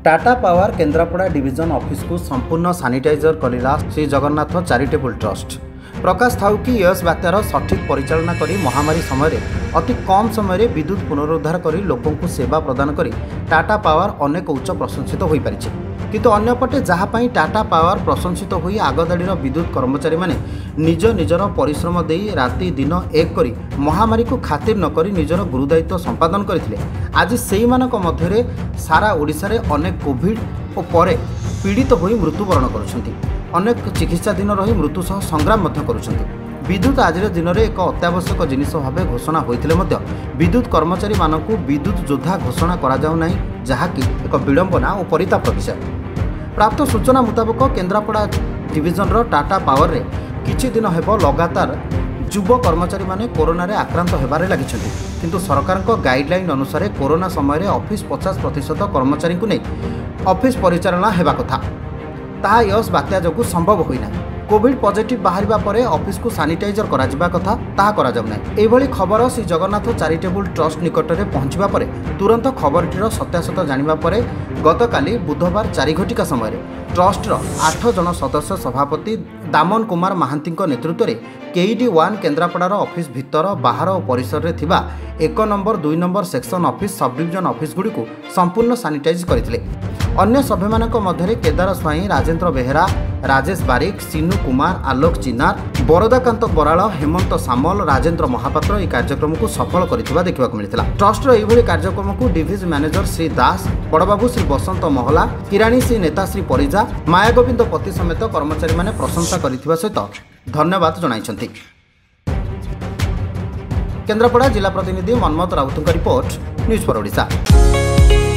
Tata power Kendrapara division office को संपूर्ण sanitizer करिला श्री जगन्नाथ चैरिटेबल ट्रस्ट। प्रकाश थाउ कि यस बात्यार सठिक परिचालना करी महामारी समय अति कम समय विद्युत पुनरुद्धार करी लोकों को सेवा प्रदान करी टाटा पावर अनेक उच्च प्रशंसित हो पारिछि। किंतु अन्यपटे जहाँपाई टाटा पावर प्रशंसित होई आगदाड़ीर विद्युत कर्मचारी माने निज निजर परिश्रम देई राति दिन एक करी महामारी को खातिर न करी निजर गुरुदायित्व संपादन करथिले। आज सेही मानक मध्यरे सारा ओडिशा रे अनेक कोविड और परे पीड़ित होई मृत्युवरण करुछंती। अनेक चिकित्साधीन रही मृत्यु सह संग्राम मध्य करुछंती। विद्युत आज दिन में एक अत्यावश्यक जिनिस भाव घोषणा होइथिले मध्य विद्युत कर्मचारी मानकु विद्युत योद्धा घोषणा करा जाउ नाही, जहाँकि एक विडंबना और परिताप विषय। प्राप्त सूचना मुताबक केन्द्रापड़ा डिविजन रो टाटा पावर रे किछि दिन हेब लगातार युव कर्मचारी माने कोरोना रे आक्रांत हेबारे लागिछंती। किंतु सरकार को गाइडलाइन अनुसार कोरोना समय ऑफिस 50% कर्मचारी को नहीं ऑफिस परिचालना हेबा कथा, ताहा यस बात्या जोगु संभव होइना। कोविड पॉजिटिव बाहरिबा परे ऑफिस को सैनिटाइजर करा जिबा कथा, ताहा करा जाउ नै। एभली खबर श्री जगन्नाथ चैरिटेबल ट्रस्ट निकट में पहुंचवा परे तुरंत खबरटीर सत्यासत्य जानिबा परे गतकाली बुधवार 4 घटिका समय ट्रस्टर 8 जन सदस्य सभापति दामन कुमार महांती नेतृत्व में KD1 केन्द्रापड़ार ऑफिस भितर बाहर और परिसर रे थिबा 1 number 2 number section office sub division office गुड़ी को संपूर्ण सैनिटाइज करथिले। अन्य सभ्य मानक मध्यरे केदार स्वाई, राजेन्द्र बेहेरा, राजेश बारिक, सिनु कुमार, आलोक चिनार, बरदाकांत बराल, हेमंत सामल, राजेन्द्र महापात्र यह कार्यक्रम को सफल करथिबा देखिबाक मिलिथिला। ट्रस्टर एभली कार्यक्रम को डिविज मैनेजर श्री दास, बड़बाबू श्री बसंत महला, किराणी श्री नेता श्री परिजा, माया गोविंद पति समेत कर्मचारी माने प्रशंसा करथिबा सहित धन्यवाद जणाइछन्ति। केन्द्रापड़ा जिला प्रतिनिधि मनमत राउतଙ୍କ रिपोर्ट, न्यूज फॉर ओडिशा।